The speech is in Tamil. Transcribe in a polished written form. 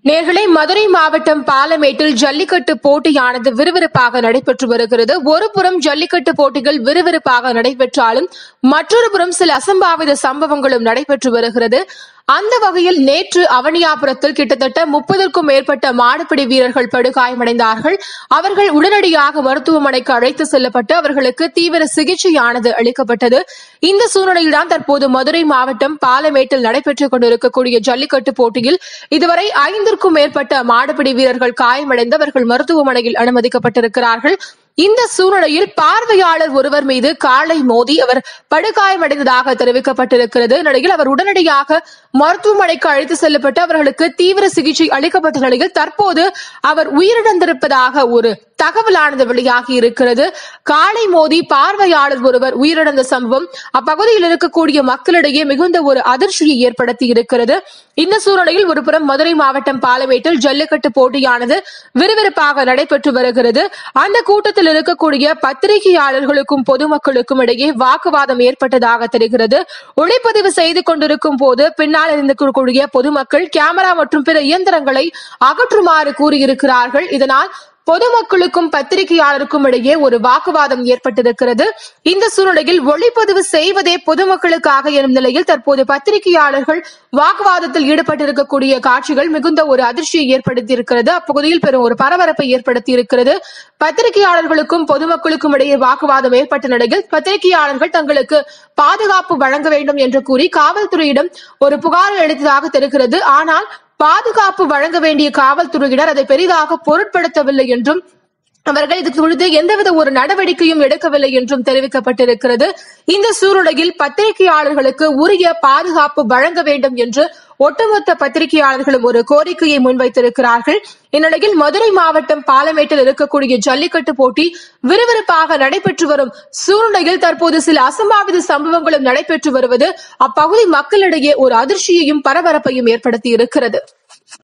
நேர்களே, மதுரை மாவட்டம் பாலமேட்டில் ஜல்லிக்கட்டு போட்டியானது விறுவிறுப்பாக நடைபெற்று வருகிறது. ஒருபுறம் ஜல்லிக்கட்டு போட்டிகள் விறுவிறுப்பாக நடைபெற்றாலும் மற்றொரு புறம் சில அசம்பாவித சம்பவங்களும் நடைபெற்று வருகிறது. அந்த வகையில் நேற்று அவனியாபுரத்தில் கிட்டத்தட்ட 30க்கும் மேற்பட்ட மாடுபிடி வீரர்கள் படுகாயமடைந்தார்கள். அவர்கள் உடனடியாக மருத்துவமனைக்கு அழைத்து செல்லப்பட்டு அவர்களுக்கு தீவிர சிகிச்சையானது அளிக்கப்பட்டது. இந்த சூழ்நிலையில்தான் தற்போது மதுரை மாவட்டம் பாலமேட்டில் நடைபெற்றுக் கொண்டிருக்கக்கூடிய ஜல்லிக்கட்டு போட்டியில் இதுவரை 5க்கும் மேற்பட்ட மாடுபிடி வீரர்கள் காயமடைந்து அவர்கள் மருத்துவமனையில் அனுமதிக்கப்பட்டிருக்கிறார்கள். இந்த சூழ்நிலையில் பார்வையாளர் ஒருவர் மீது காளை மோதி அவர் படுகாயமடைந்ததாக தெரிவிக்கப்பட்டிருக்கிறது. நிலையில் அவர் உடனடியாக மருத்துவமனைக்கு அழைத்து செல்லப்பட்டு அவர்களுக்கு தீவிர சிகிச்சை அளிக்கப்பட்ட நிலையில் தற்போது அவர் உயிரிழந்திருப்பதாக ஒரு தகவலானது வெளியாகி இருக்கிறது. காளை மோதி பார்வையாளர் ஒருவர் உயிரிழந்த சம்பவம் அப்பகுதியில் இருக்கக்கூடிய மக்களிடையே மிகுந்த ஒரு அதிர்ச்சியை ஏற்படுத்தி இருக்கிறது. இந்த சூழ்நிலையில் ஒருபுறம் மதுரை மாவட்டம் பாலமேட்டில் ஜல்லிக்கட்டு போட்டியானது விறுவிறுப்பாக நடைபெற்று வருகிறது. அந்த கூட்டத்தில் இருக்கக்கூடிய பத்திரிகையாளர்களுக்கும் பொதுமக்களுக்கும் இடையே வாக்குவாதம் ஏற்பட்டதாக தெரிகிறது. ஒளிப்பதிவு செய்து கொண்டிருக்கும் போது பின்னால் இருக்கக்கூடிய பொதுமக்கள் கேமரா மற்றும் பிற இயந்திரங்களை அகற்றுமாறு கூறியிருக்கிறார்கள். இதனால் பொதுமக்களுக்கும் பத்திரிகையாளருக்கும் இடையே ஒரு வாக்குவாதம் ஏற்பட்டிருக்கிறது. இந்த சூழ்நிலையில் ஒளிப்பதிவு செய்வதே பொதுமக்களுக்காக எனும் நிலையில் தற்போது பத்திரிகையாளர்கள் வாக்குவாதத்தில் ஈடுபட்டிருக்கக்கூடிய காட்சிகள் மிகுந்த ஒரு அதிர்ச்சியை ஏற்படுத்தி இருக்கிறது. அப்பகுதியில் பெரும் ஒரு பரபரப்பை ஏற்படுத்தி இருக்கிறது. பத்திரிகையாளர்களுக்கும் பொதுமக்களுக்கும் இடையே வாக்குவாதம் ஏற்பட்ட நிலையில் பத்திரிகையாளர்கள் தங்களுக்கு பாதுகாப்பு வழங்க வேண்டும் என்று கூறி காவல்துறையிடம் ஒரு புகார் அளித்ததாக தெரிகிறது. ஆனால் பாதுகாப்பு வழங்க வேண்டிய காவல்துறையினர் அதை பெரிதாக பொருட்படுத்தவில்லை என்றும் அவர்கள் இது குறித்து எந்தவித ஒரு நடவடிக்கையும் எடுக்கவில்லை என்றும் தெரிவிக்கப்பட்டிருக்கிறது. இந்த சூழ்நிலையில் பத்திரிகையாளர்களுக்கு உரிய பாதுகாப்பு வழங்க வேண்டும் என்று ஒட்டுமொத்த பத்திரிகையாளர்களும் ஒரு கோரிக்கையை முன்வைத்திருக்கிறார்கள். இந்நிலையில் மதுரை மாவட்டம் பாலமேட்டில் இருக்கக்கூடிய ஜல்லிக்கட்டு போட்டி விறுவிறுப்பாக நடைபெற்று வரும் சூழ்நிலையில் தற்போது சில அசம்பாவித சம்பவங்களும் நடைபெற்று வருவது அப்பகுதி மக்களிடையே ஒரு அதிர்ச்சியையும் பரபரப்பையும் ஏற்படுத்தி இருக்கிறது.